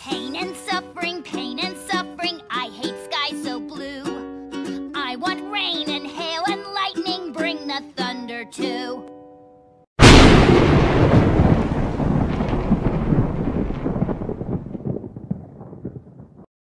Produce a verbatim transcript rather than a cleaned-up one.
Pain and suffering, pain and suffering, I hate skies so blue. I want rain and hail and lightning, bring the thunder too.